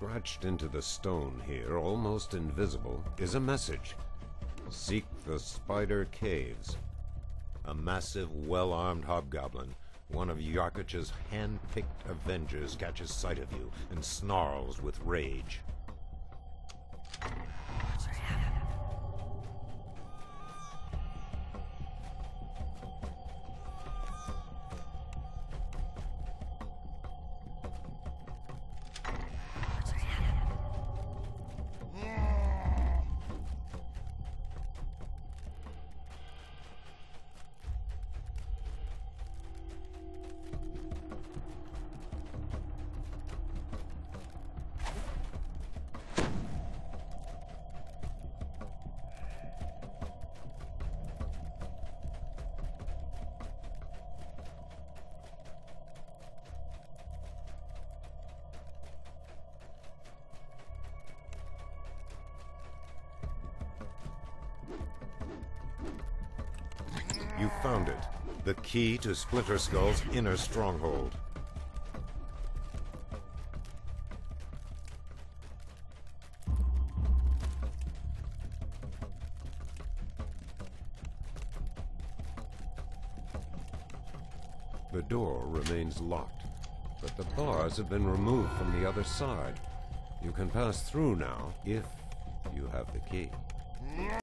Scratched into the stone here, almost invisible, is a message. Seek the Spider Caves. A massive, well-armed hobgoblin, one of Yarkich's hand-picked avengers, catches sight of you and snarls with rage. You found it. The key to Splinter Skull's inner stronghold. The door remains locked, but the bars have been removed from the other side. You can pass through now if you have the key.